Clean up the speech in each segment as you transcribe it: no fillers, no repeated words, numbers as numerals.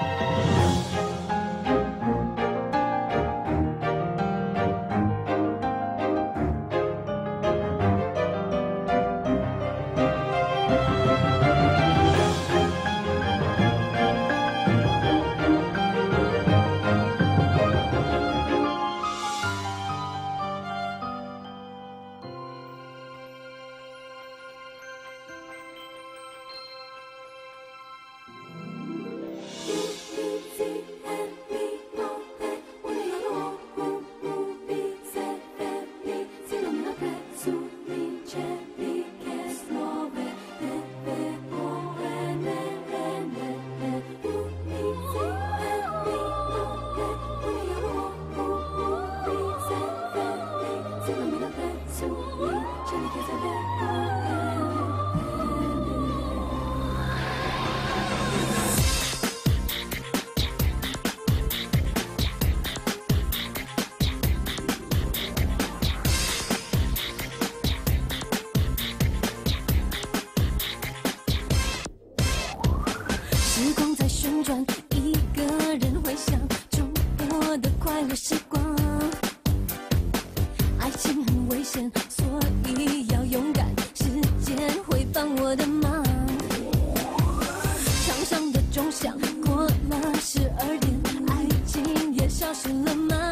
时光在旋转，一个人回想中国的快乐时光。爱情很危险，所以要勇敢，时间会帮我的忙。墙上的钟响过了12点，爱情也消失了吗？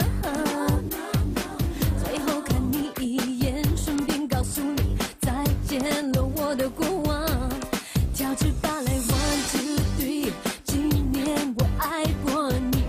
最后看你一眼，顺便告诉你再见了我的过往。跳支芭蕾，1 2 3，纪念我爱过你。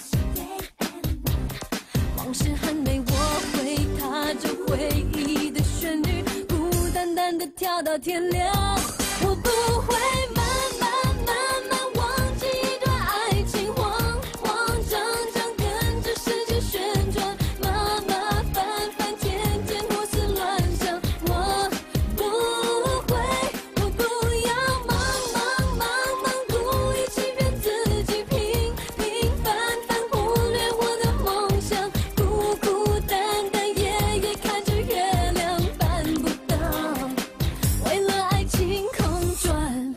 往事很美，我会踏着回忆的旋律，孤单单的跳到天亮。我不会慢慢忘记一段爱情，慌慌张张跟着世界旋转，麻麻烦烦天天胡思乱想。我不会，我不要忙故意欺骗自己，平凡忽略我的梦想，孤孤单单夜夜看着月亮办不到，为了爱情空转，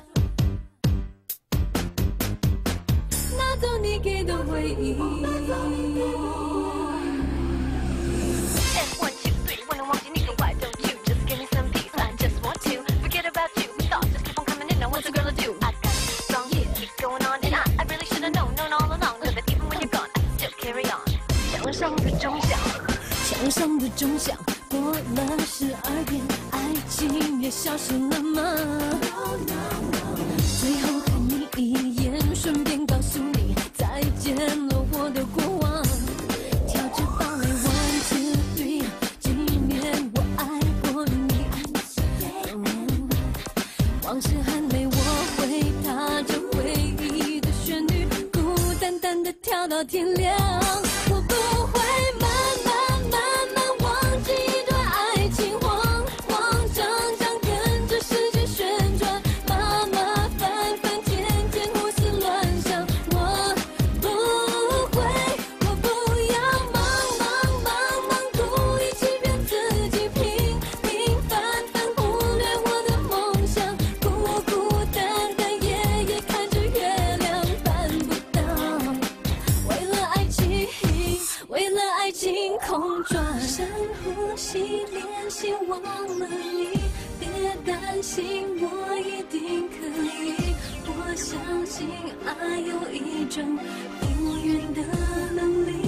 拿走你给的回忆。 1, 2, 3，不能忘记你的 Why don't you just give me some peace? I just want to forget about you. Thoughts just keep on coming in. Now what's a girl to do? I gotta be strong, keep going on, and I really should have known all along that even when you're gone, I can still carry on. 墙上的钟响， 墙上的钟响过了12点，爱情也消失了吗？最后看你一眼，顺便告诉你再见了我的过往。跳支芭蕾，1 2 3，纪念我爱过你。往事很美，我会踏着回忆的旋律，孤单单的跳到天亮。我不会慢忘记一段爱情，慌慌张张跟着世界旋转，麻麻烦烦天天胡思乱想。我不会，我不要忙故意欺骗自己，平凡忽略我的梦想，孤孤单单夜夜看着月亮办不到，为了爱情空转。深呼吸，练习忘了你，别担心，我一定可以。我相信爱有一种永远的能力。